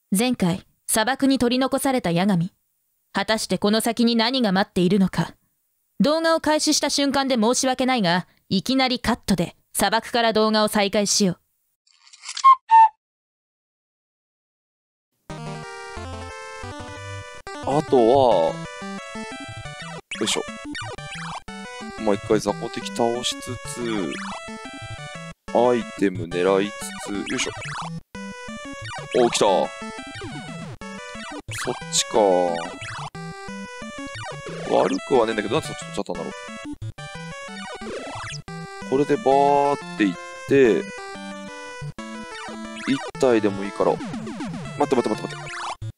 前回、砂漠に取り残されたヤガミ。果たしてこの先に何が待っているのか。動画を開始した瞬間で申し訳ないが、いきなりカットで砂漠から動画を再開しよう。 あとは、よいしょ。もう一回雑魚敵倒しつつ、アイテム狙いつつ、よいしょ。おー、来た。そっちか。悪くはねえんだけど、なんでそっち取っちゃったんだろう。これでバーっていって、一体でもいいから。待って待って待って待って。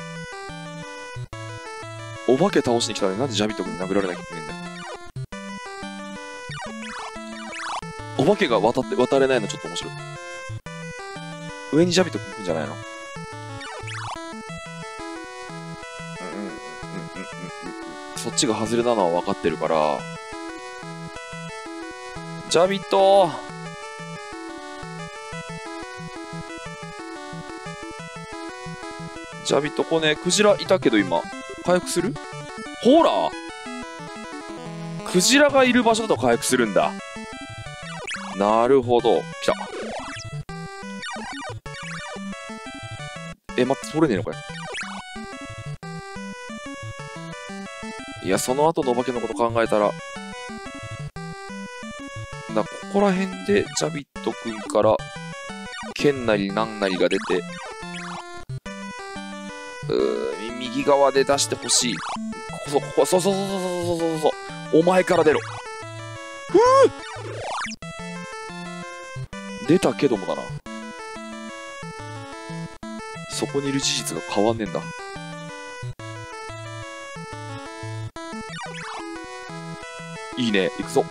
お化け倒しに来たのになんでジャビット君に殴られなきゃいけないんだよ。お化けが渡れないのちょっと面白い。上にジャビット君行くんじゃないの？そっちが外れなのは分かってるから。ジャビットジャビット来ねえ。クジラいたけど今。回復する？ほら！クジラがいる場所だと回復するんだ。なるほど。来た。待って、取れねえのかよ。いや、その後のお化けのこと考えたら、ここら辺でジャビット君から剣なりなんなりが出て、右側で出してほしい。ここ、そうそうそうそうそうそうそう。お前から出ろ。ふぅ出たけどもだな。そこにいる事実が変わんねえんだ。いいね、行くぞ。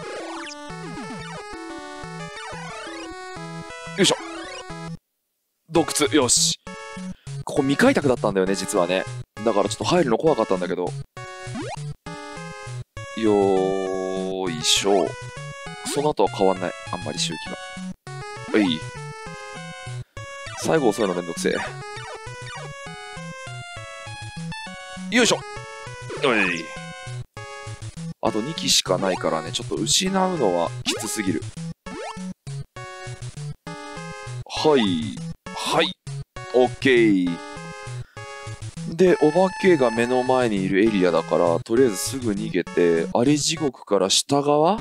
よいしょ。洞窟、よし。ここ未開拓だったんだよね、実はね。だからちょっと入るの怖かったんだけど。よーいしょ。その後は変わんない。あんまり周期が。はい。最後遅いのめんどくせえ。よいしょ。おい。あと2機しかないからね、ちょっと失うのはきつすぎる。はい。はい。オッケー。で、お化けが目の前にいるエリアだから、とりあえずすぐ逃げて、あり地獄から下側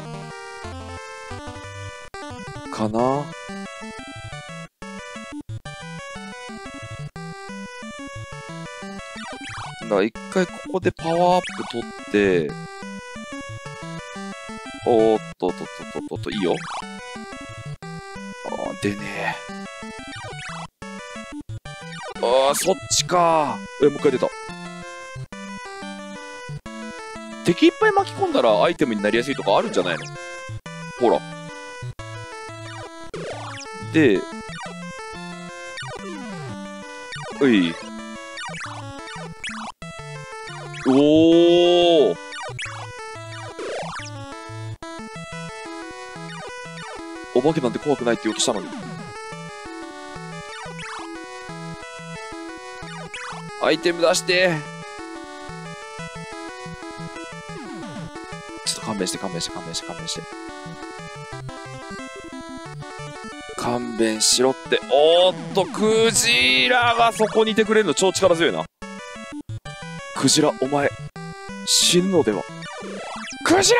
かな。だから一回ここでパワーアップ取って、おーっとっとっとっとっと、いいよ。出ねえ。そっちか。もう一回出た。敵いっぱい巻き込んだらアイテムになりやすいとかあるんじゃないの？ほら。で、おい。おー。お化けなんて怖くないって言おうとしたのに。アイテム出して。ちょっと勘弁して勘弁して勘弁して勘弁して。勘弁しろって。おーっと、クジラがそこにいてくれるの超力強いな。クジラ、お前、死ぬのでは。クジラ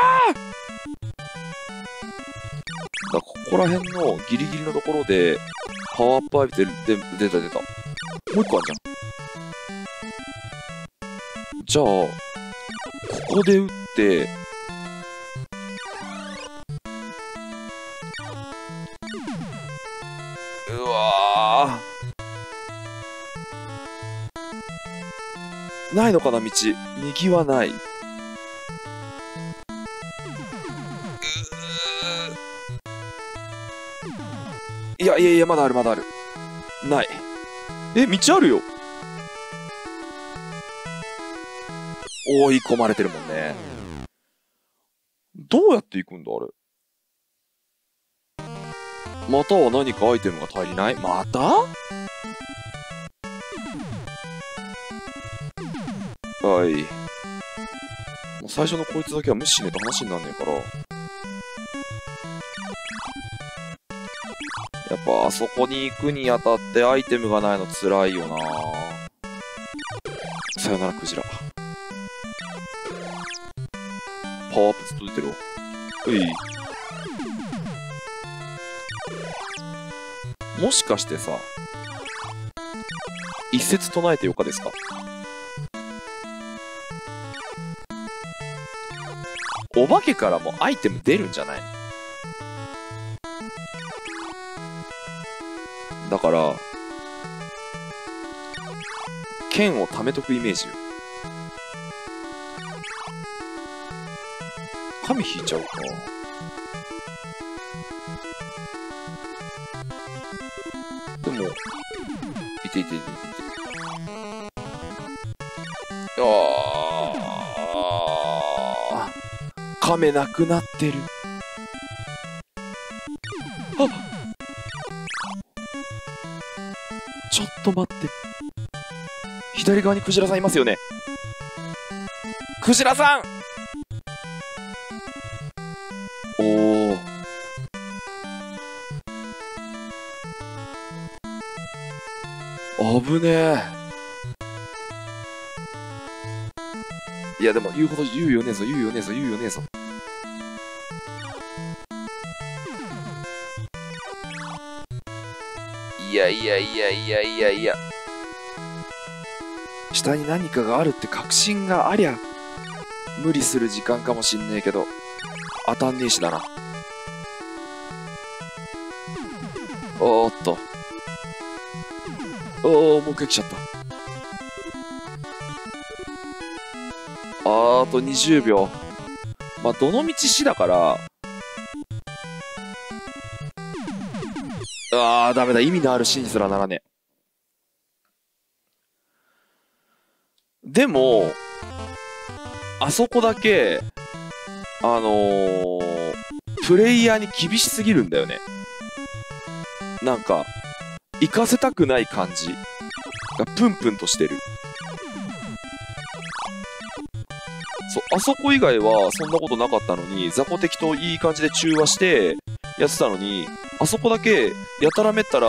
だ、ここら辺のギリギリのところで、パワーアップ浴びてる、出た出た。もう一個あるじゃん。じゃあ、ここで撃って、うわー。ないのかな、道。右はない。いやいやいや、まだあるまだある。ない。道あるよ。追い込まれてるもんね。どうやって行くんだ、あれ。または何かアイテムが足りない？また？ はい。もう最初のこいつだけは無視しねえと話になんねえから。やっぱあそこに行くにあたってアイテムがないの辛いよな。さよならクジラ。パワーアップずっと出てるわ。もしかしてさ、一節唱えてよかですか？お化けからもアイテム出るんじゃないの？だから、剣を貯めとくイメージよ。神引いちゃうか。でも、いて。亀なくなってる。あっ、ちょっと待って。左側にクジラさんいますよね。クジラさん。おお。危ねえ。いやでも言うほど言うよねえぞ。いや。下に何かがあるって確信がありゃ無理する時間かもしんねえけど、当たんねえしだな。おーっと。もう一回来ちゃった。あと20秒。まあ、どの道死だから。ダメだ。意味のある死にすらならねえ。でも、あそこだけ、プレイヤーに厳しすぎるんだよね。なんか、行かせたくない感じがプンプンとしてる。そう、あそこ以外はそんなことなかったのに、雑魚敵といい感じで中和してやってたのに、あそこだけやたらめったら、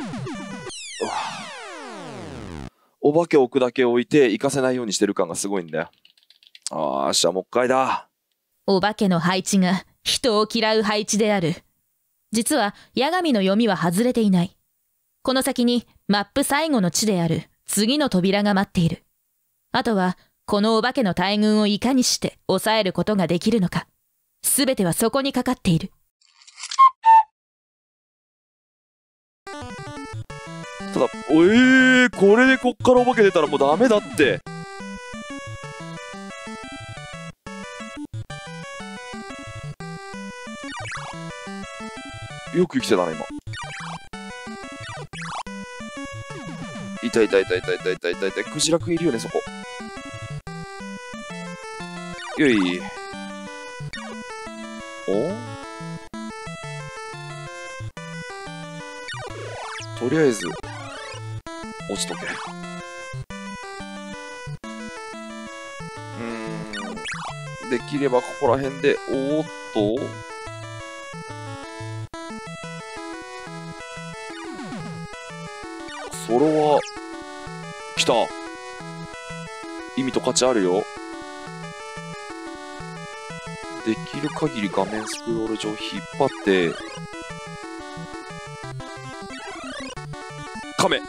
お化け置くだけ置いて行かせないようにしてる感がすごいんだよ。明日もう一回だ。 お化けの配置が人を嫌う配置である。実は八神の読みは外れていない。この先にマップ最後の地である次の扉が待っている。あとはこのお化けの大群をいかにして抑えることができるのか。すべてはそこにかかっている。 ただ、これでこっからお化け出たらもうダメだって。よく生きてたね、今。痛い。クジラくんいるよね、そこ。よい。とりあえず、落ちとけ。できればここら辺で、おーっと。それは、来た。意味と価値あるよ。できる限り画面スクロール上引っ張って、亀。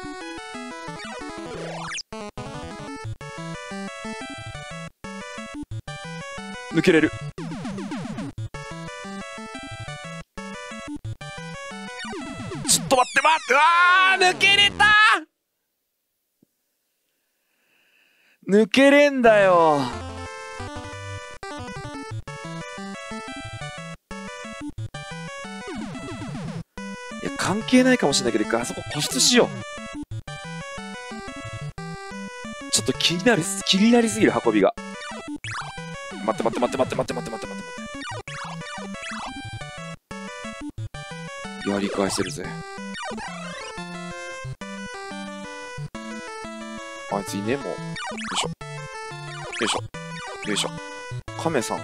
抜けれる。ちょっと待って。抜けれた。抜けれんだよ。いや、関係ないかもしれないけど、あそこ固執しよう。ちょっと気になりすぎる、運びが。待って。やり返せるぜ。あいついねえもん。よいしょ。 いしょ。よいしょ。亀さんか。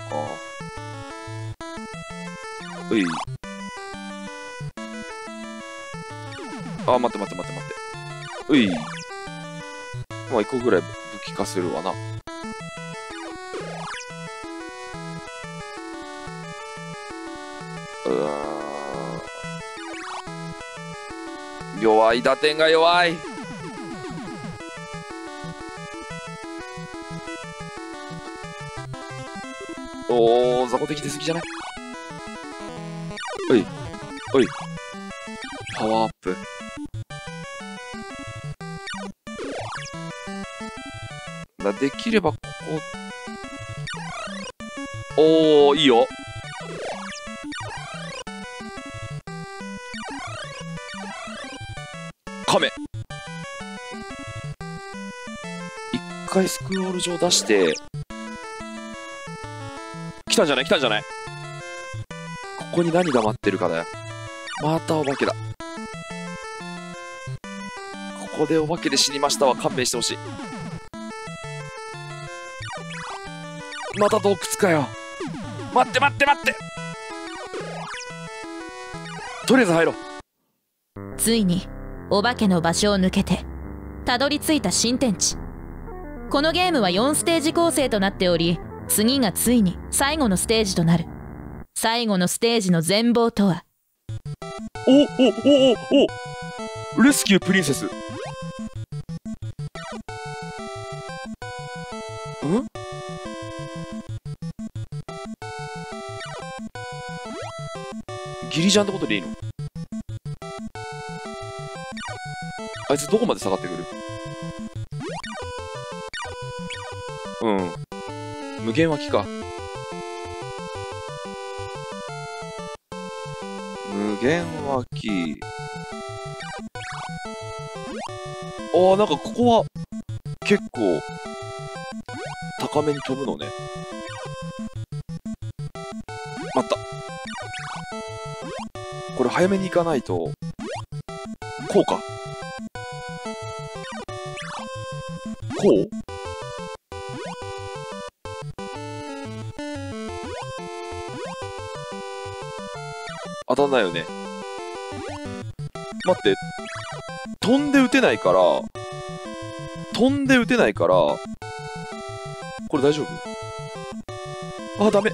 うい。あ、待って。うい。まあ、一個ぐらい武器化せるわな。弱い、打点が弱い。おー、雑魚的出過ぎじゃない？おい、おい。パワーアップ。できればここ。おー、いいよ。亀。一回スクロール上出して。来たんじゃない？ここに何が待ってるかだよ。またお化けだ。ここでお化けで死にましたわ。勘弁してほしい。また洞窟かよ。待って。とりあえず入ろう。 ついにお化けの場所を抜けてたどり着いた新天地。このゲームは4ステージ構成となっており、次がついに最後のステージとなる。最後のステージの全貌とは。 おレスキュープリンセス。ん？ギリジャンってことでいいの？あいつどこまで下がってくる？無限湧きか。無限湧き。なんかここは結構高めに飛ぶのね。待った。これ早めに行かないと。こうか。こう？当たんないよね。待って。飛んで撃てないから。これ大丈夫？ダメ。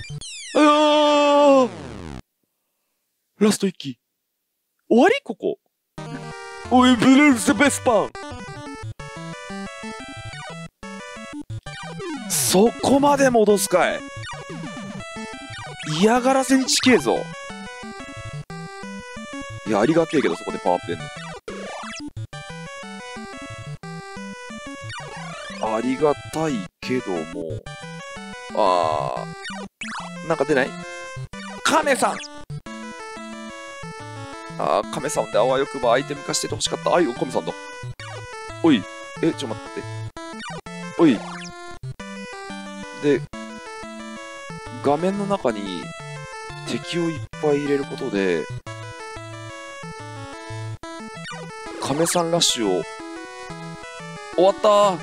ラスト1機。終わり？ここ。おい、ブルースベスパン。そこまで戻すかい。嫌がらせに近えぞ。いや、ありがてえけど、そこでパワーアップ出んの。ありがたいけども。なんか出ない？カメさん。カメさんであわよくばアイテム化しててほしかった。カメさんだ。おい。ちょっと待って。おい。で、画面の中に敵をいっぱい入れることで、カメさんラッシュを、終わったー。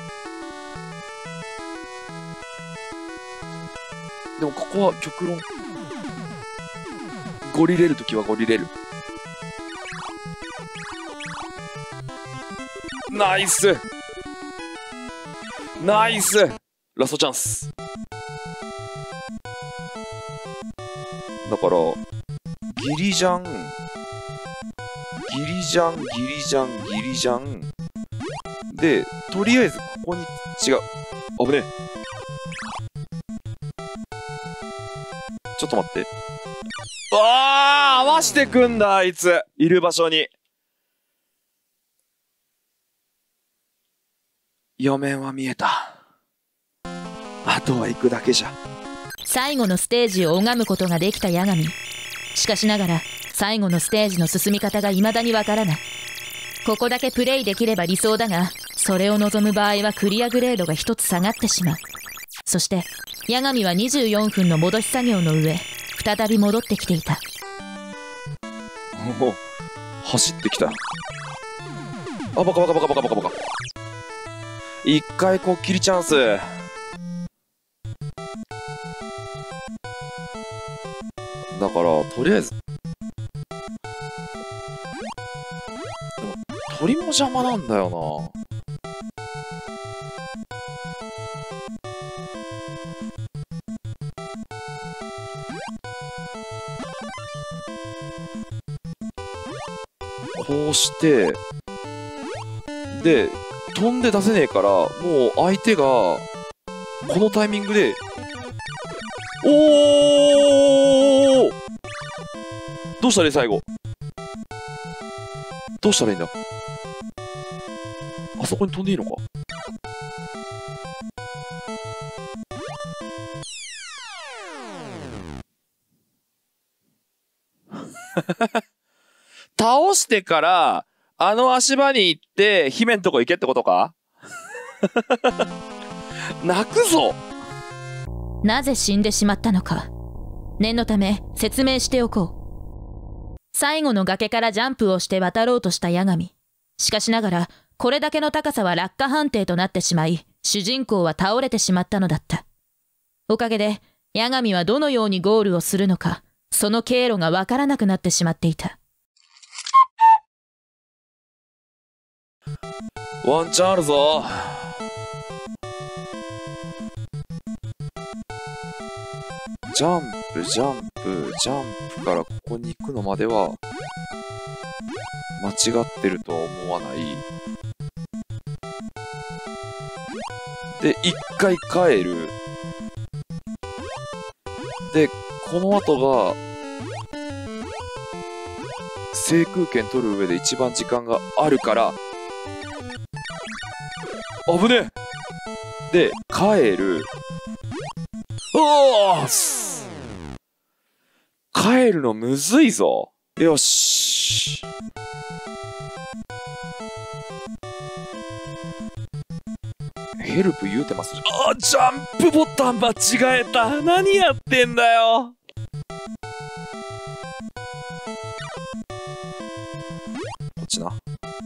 でもここは極論。ゴリれるときはゴリれる。ナイスラストチャンス。だから、ギリジャンで、とりあえずここに、違う。危ねえ。ちょっと待って。合わしてくんだ、あいつ。いる場所に。余面は見えた。あとは行くだけじゃ。 最後のステージを拝むことができた八神。しかしながら最後のステージの進み方が未だにわからない。ここだけプレイできれば理想だが、それを望む場合はクリアグレードが一つ下がってしまう。そして八神は24分の戻し作業の上、再び戻ってきていた。 走ってきた。バカ。一回こっきりチャンス。 からとりあえず、でも鳥も邪魔なんだよな。こうしてで飛んで出せねえから、もう相手がこのタイミングで、おお、どうしたらいい？最後どうしたらいいんだ？あそこに飛んでいいのか？倒してからあの足場に行って姫んとこ行けってことか？泣くぞ。 なぜ死んでしまったのか、念のため説明しておこう。最後の崖からジャンプをして渡ろうとした八神。しかしながらこれだけの高さは落下判定となってしまい、主人公は倒れてしまったのだった。おかげで八神はどのようにゴールをするのか、その経路がわからなくなってしまっていた。 ワンチャンあるぞ。ジャンプジャンプジャンプからここに行くのまでは間違ってるとは思わない。で一回帰る。でこの後が制空権取る上で一番時間があるから危ねえ。で帰る。おー、帰るのむずいぞ。よし。ヘルプ言うてます。あ、ジャンプボタン間違えた。何やってんだよ。こっちな。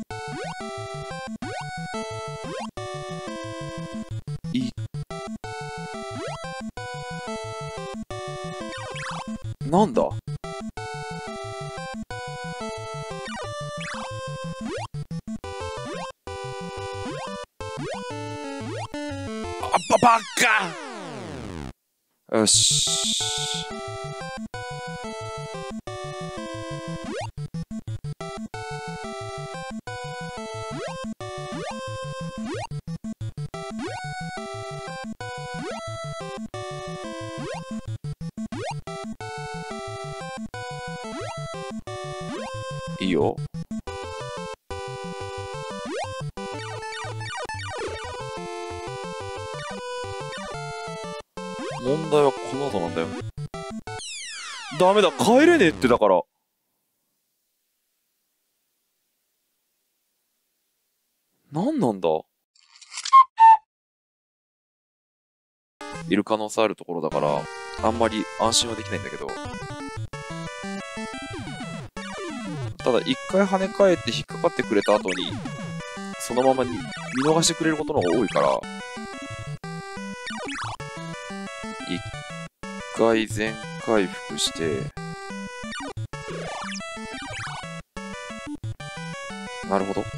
なんだ？バカ！よし。いいよ。問題はこの後なんだよ。ダメだ、帰れねえって。だから何なんだ。いる可能性あるところだからあんまり安心はできないんだけど、ただ一回跳ね返って引っかかってくれた後にそのままに見逃してくれることの方が多いから、一回全回復して、なるほど。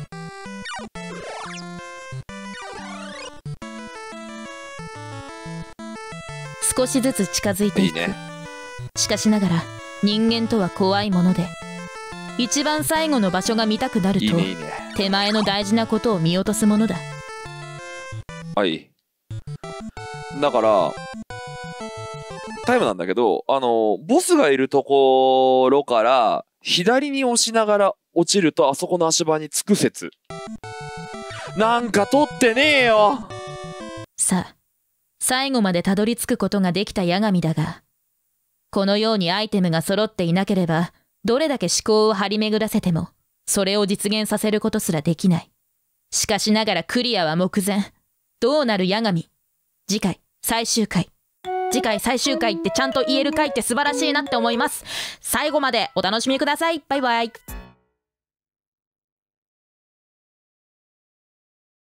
少しずつ近づいていく。 いいね。 しかしながら人間とは怖いもので、一番最後の場所が見たくなると、 いいね、いいね。 手前の大事なことを見落とすものだ。 はい。だからタイムなんだけど、ボスがいるところから左に押しながら落ちるとあそこの足場につく説。なんか取ってねえよ。 さあ、最後までたどり着くことができた八神だが、このようにアイテムが揃っていなければ、どれだけ思考を張り巡らせてもそれを実現させることすらできない。しかしながらクリアは目前。どうなる八神。次回最終回。次回最終回ってちゃんと言える回って素晴らしいなって思います。最後までお楽しみください。バイバイ。